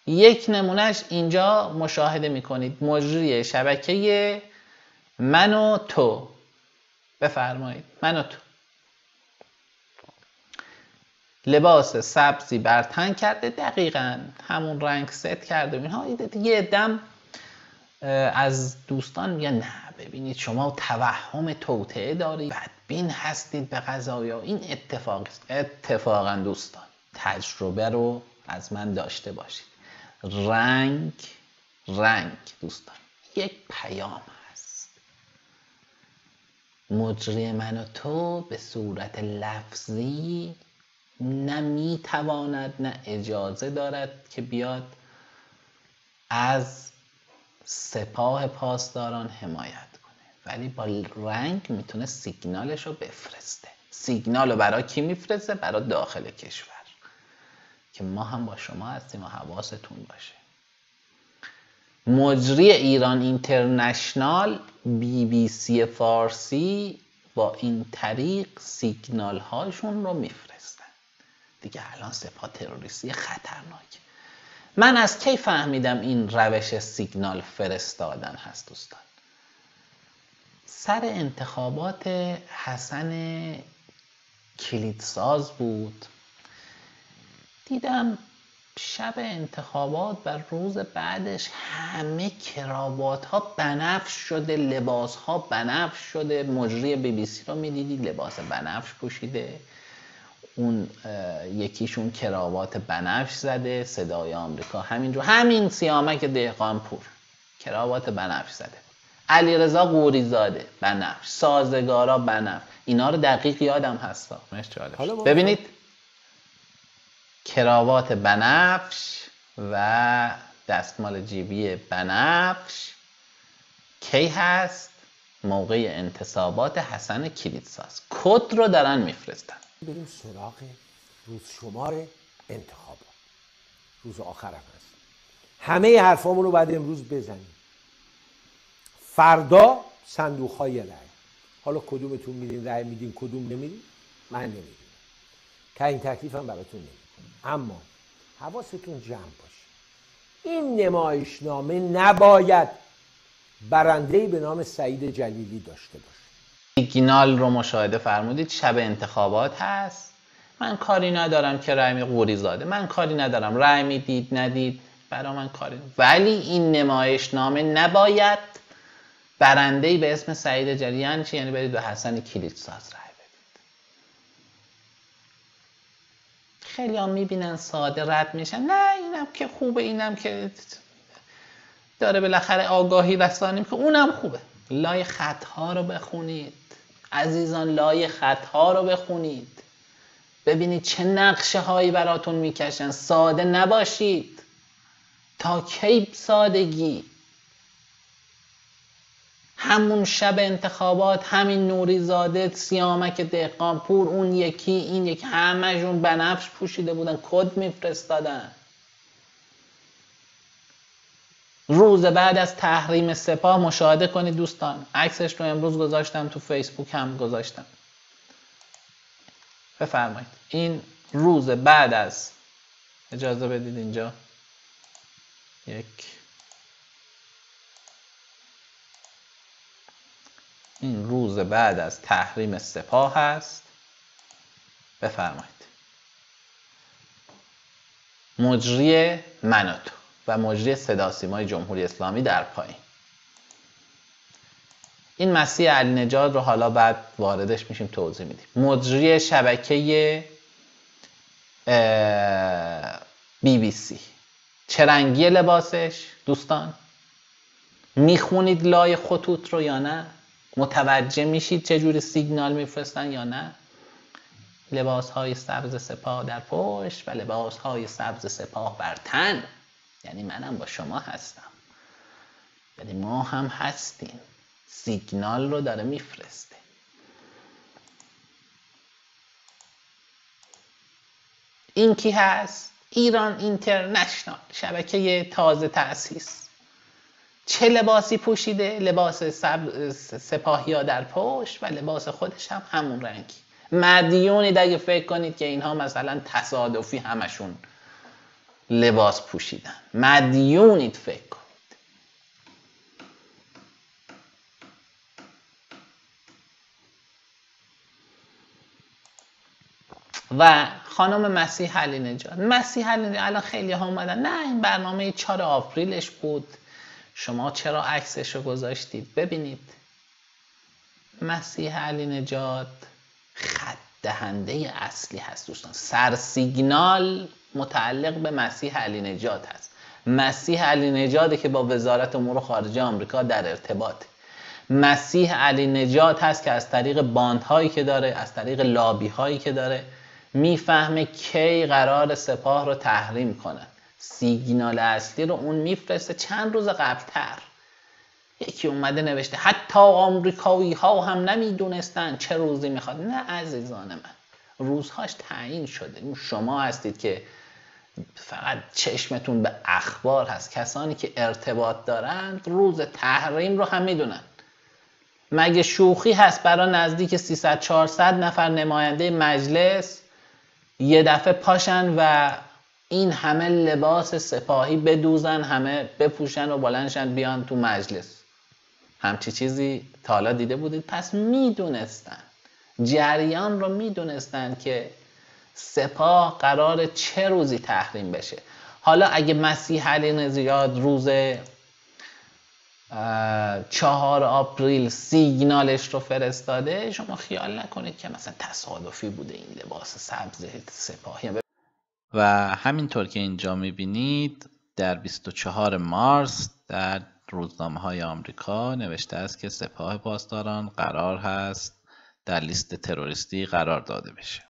یک نمونهش اینجا مشاهده میکنید. مجری شبکه من و تو. بفرمایید. من و تو لباس سبزی بر تن کرده، دقیقاً همون رنگ ست کرده. اینها یه دم از دوستان میگن نه ببینید شما توهم توطئه دارید، بدبین هستید به قضایا. این اتفاقاً دوستان تجربه رو از من داشته باشید. رنگ دوستان یک پیام هست. مجری من و تو به صورت لفظی نه میتواند نه اجازه دارد که بیاد از سپاه پاسداران حمایت کنه، ولی با رنگ میتونه سیگنالش رو بفرسته. سیگنال رو برای کی میفرسته؟ برای داخل کشور که ما هم با شما هستیم و حواستون باشه. مجری ایران اینترنشنال BBC فارسی با این طریق سیگنال هاشون رو میفرستن دیگه. الان سپاه تروریستی خطرناک. من از کی فهمیدم این روش سیگنال فرستادن هست دوستان؟ سر انتخابات حسن کلیدساز بود، دیدم شب انتخابات و روز بعدش همه کراوات ها بنفش شده، لباس ها بنفش شده. مجری BBC رو میدیدی لباس بنفش پوشیده، اون یکیشون کراوات بنفش زده، صدای آمریکا همینجور، همین سیامک دهقانپور کراوات بنفش زده، علیرضا قوریزاده بنفش، سازگارا بنفش. اینا رو دقیق یادم هستا. ببینید کراوات بنفش و دستمال جیبی بنفش کی هست؟ موقع انتصابات حسن کلیدساز. کد رو دارن میفرستن. بریم سراغ روز شمار انتخابات. روز آخر هم هست. همه حرفامون رو باید امروز بزنیم. فردا صندوق های رأی. حالا کدومتون میدین رأی میدین کدوم نمیدین من نمیدونم. که این تکلیفم براتون نمیدونم. اما حواستون جمع باشه. این نمایشنامه نباید برنده‌ای به نام سعید جلیلی داشته باشه. سیگنال رو مشاهده فرمودید. شب انتخابات هست. من کاری ندارم که رأی قوریزاده، من کاری ندارم رأی میدید ندید، برای من کاری. ولی این نمایشنامه نباید برنده‌ای به اسم سعید جلیلی. یعنی چی؟ یعنی برید به حسن کلیدساز رأی بدید. خیلی هم میبینن ساده رد میشن. نه اینم که خوبه، اینم که داره بالاخره آگاهی رسانی که اونم خوبه. لای خطها رو بخونید عزیزان، لای خطها رو بخونید، ببینید چه نقشه هایی براتون میکشن. ساده نباشید. تا کی سادگی؟ همون شب انتخابات همین نوریزاده، سیامک دهقانپور، اون یکی این یکی، همه‌شون بنفش پوشیده بودن، کد میفرستادن. روز بعد از تحریم سپاه مشاهده کنید دوستان. عکسش رو امروز گذاشتم تو فیسبوک هم گذاشتم. بفرمایید. این روز بعد از، اجازه بدید اینجا این روز بعد از تحریم سپاه هست. بفرمایید. مجری من و تو و مجری صدا سیمای جمهوری اسلامی در پایین. این مسیح علی نژاد رو حالا بعد واردش میشیم توضیح میدیم. مجری شبکه BBC. چه رنگی لباسش دوستان؟ میخونید لای خطوط رو یا نه؟ متوجه میشید چجوری سیگنال میفرستن یا نه؟ لباس های سبز سپاه در پشت و لباس های سبز سپاه بر تن. یعنی منم با شما هستم، یعنی ما هم هستیم. سیگنال رو داره میفرسته. این کی هست؟ ایران اینترنشنال، شبکه تازه تأسیس. چه لباسی پوشیده؟ لباس سپاهیا در پشت و لباس خودش هم همون رنگی. مدیونید اگه فکر کنید که اینها مثلا تصادفی همشون لباس پوشیدن. مدیونید فکر کنید. و خانم مسیح علی نژاد الان خیلی ها اومدن نه این برنامه 4 آوریلش بود، شما چرا عکسش رو گذاشتید؟ ببینید مسیح علی نژاد خط دهنده اصلی هست دوستان. سرسیگنال متعلق به مسیح علی نژاد هست. مسیح علی نژاده که با وزارت امور خارجه آمریکا در ارتباط. مسیح علی نژاد هست که از طریق باندهایی که داره، از طریق لابی هایی که داره، میفهمه کی قرار سپاه رو تحریم کنن. سیگنال اصلی رو اون میفرسته چند روز قبلتر. یکی اومده نوشته حتی آمریکایی ها هم نمیدونستن چه روزی میخواد. نه عزیزان من، روزهاش تعیین شده. شما هستید که فقط چشمتون به اخبار هست. کسانی که ارتباط دارند روز تحریم رو هم میدونن. مگه شوخی هست برای نزدیک 300-400 نفر نماینده مجلس یه دفعه پاشن و این همه لباس سپاهی بدوزن، همه بپوشن و بلندشن بیان تو مجلس؟ همچی چیزی تا حالا دیده بودید؟ پس میدونستن، جریان رو میدونستن که سپاه قرار چه روزی تحریم بشه. حالا اگه مسیح علی نژاد روز 4 آپریل سیگنالش رو فرستاده، شما خیال نکنید که مثلا تصادفی بوده این لباس سبز سپاهی. و همینطور که اینجا میبینید در 24 مارس در روزنامه‌های آمریکا نوشته است که سپاه پاسداران قرار هست در لیست تروریستی قرار داده بشه.